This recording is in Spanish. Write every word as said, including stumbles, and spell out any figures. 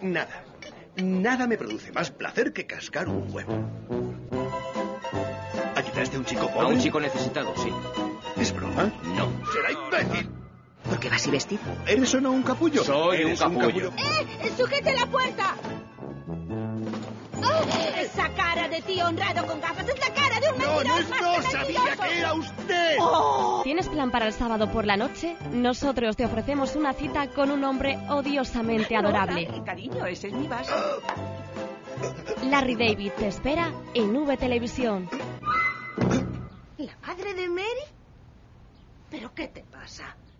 Nada. Nada me produce más placer que cascar un huevo. ¿Ayudaste a un chico pobre? A un chico necesitado, sí. ¿Es broma? No. ¡Será imbécil! ¿Por qué vas así vestido? ¿Eres o no un capullo? Soy un ¿Eres capullo. ¡Eh! ¡Sujete la puerta! ¡Oh! Esa cara de tío honrado con gafas es la cara de un ¡No, mentiroso. no, no! ¡Sabía que era usted! ¡Oh! ¿Tienes plan para el sábado por la noche? Nosotros te ofrecemos una cita con un hombre odiosamente adorable. No, cariño, ese es mi vaso. Larry David te espera en V Televisión. ¿La madre de Mary? ¿Pero qué te pasa?